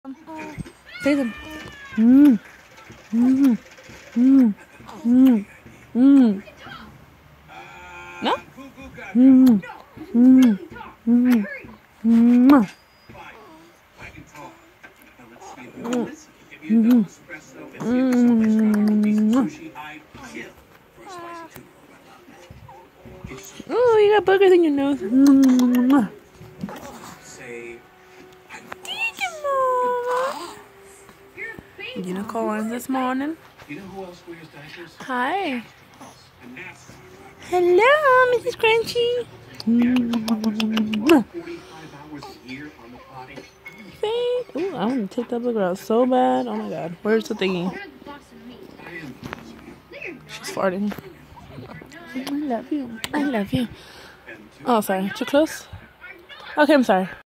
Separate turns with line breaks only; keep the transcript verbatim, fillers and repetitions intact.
Say them. Mmm. Mmm. Mmm. Mmm. Mmm. No? Mmm. Mmm. Mmm. Mmm. Mmm. Mmm. Oh, you got boogers in your nose. Mmm. Unicorns this morning. Hi. Hello, Missus Crunchy. Ooh, I want to take that booger out so bad. Oh my god. Where's the thingy? She's farting. I love you. I love you. Oh, sorry. Too close? Okay, I'm sorry.